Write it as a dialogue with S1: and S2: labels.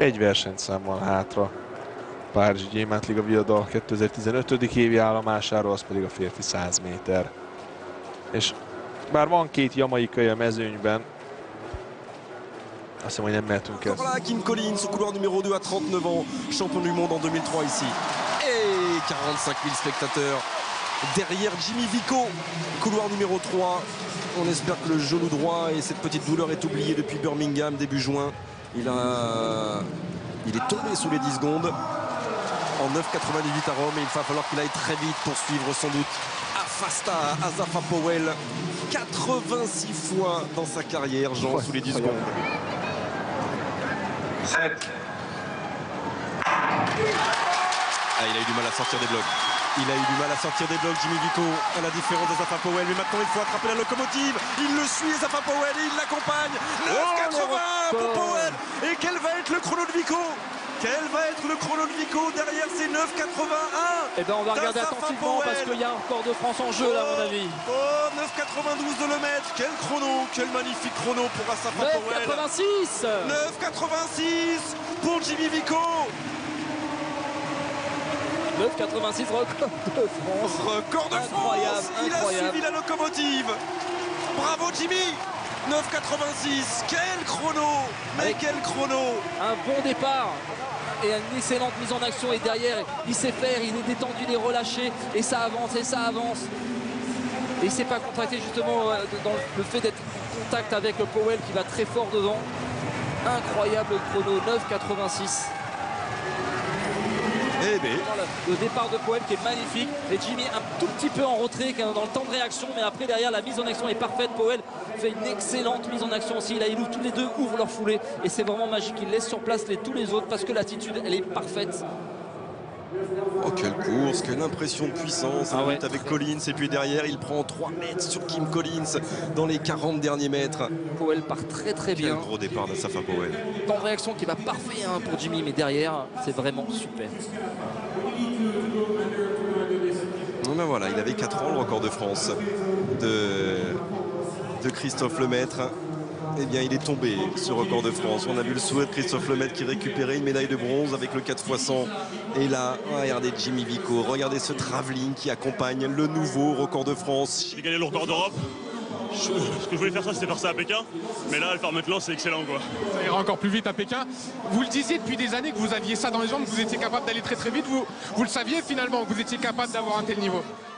S1: Egy versenyszám van hátra Párizsi Gyémántliga Viadal 2015. évi állomásáról, az pedig a férfi 100 méter. És bár van két jamaikai a mezőnyben, azt hiszem, hogy nem mehetünk el.
S2: Voilà, Kim Collins au couloir numéro 2 à 39 ans, champion du monde en 2003 ici. Et 45 000 spectateurs derrière Jimmy Vico, couloir numéro 3. On espère que le genou droit et cette petite douleur est oubliée depuis Birmingham début juin. Il est tombé sous les 10 secondes en 9,98 à Rome et il va falloir qu'il aille très vite pour suivre sans doute Afasta Asafa Powell. 86 fois dans sa carrière, Jean, sous les 10 secondes.
S3: 7.
S2: Ah, il a eu du mal à sortir des blocs. Il a eu du mal à sortir des blocs, Jimmy Vico, à la différence d'Asafa Powell. Mais maintenant, il faut attraper la locomotive. Il le suit, Asafa Powell, et il l'accompagne. 9,80 pour Powell. Et quel va être le chrono de Vico? Quel va être le chrono de Vico derrière ces 9,81?
S4: Eh ben on va regarder attentivement parce qu'il y a un record de France en jeu là, à mon avis.
S2: Oh, 9,92 de le mètre. Quel chrono, quel magnifique chrono pour Asafa Powell.
S4: 9,86.
S2: 9,86 pour Jimmy Vico.
S4: 9,86 record de France.
S2: Record de
S4: incroyable,
S2: France. Il
S4: incroyable.
S2: a suivi la locomotive. Bravo Jimmy. 9,86. Quel chrono. Mais
S4: Avec
S2: quel chrono.
S4: Un bon départ et une excellente mise en action. Et derrière, il sait faire, il est détendu, il est relâché. Et ça avance, et ça avance. Et il ne s'est pas contracté justement dans le fait d'être en contact avec Powell qui va très fort devant. Incroyable chrono, 9,86.
S2: Eh bien.
S4: Le départ de Powell qui est magnifique et Jimmy un tout petit peu en retrait dans le temps de réaction, mais après derrière la mise en action est parfaite. Powell fait une excellente mise en action aussi. Là, tous les deux ouvrent leur foulée et c'est vraiment magique. Il laisse sur place tous les autres parce que l'attitude elle est parfaite.
S2: Oh, quelle course, quelle impression de puissance avec Collins. Et puis derrière, il prend 3 mètres sur Kim Collins dans les 40 derniers mètres.
S4: Powell part très bien.
S2: Quel gros départ d'Asafa Powell.
S4: Temps de réaction qui va parfait pour Jimmy, mais derrière, c'est vraiment super.
S2: Ben voilà, il avait 4 ans le record de France de Christophe Lemaître. Eh bien, il est tombé, ce record de France. On a vu le souhait de Christophe Lemaître qui récupérait une médaille de bronze avec le 4x100. Et là, regardez Jimmy Vico, regardez ce travelling qui accompagne le nouveau record de France.
S5: J'ai gagné le record d'Europe. Ce que je voulais faire, c'était faire ça à Pékin. Mais là, le faire maintenant, c'est excellent, quoi.
S6: Ça ira encore plus vite à Pékin. Vous le disiez depuis des années que vous aviez ça dans les jambes, que vous étiez capable d'aller très vite. Vous le saviez finalement, que vous étiez capable d'avoir un tel niveau.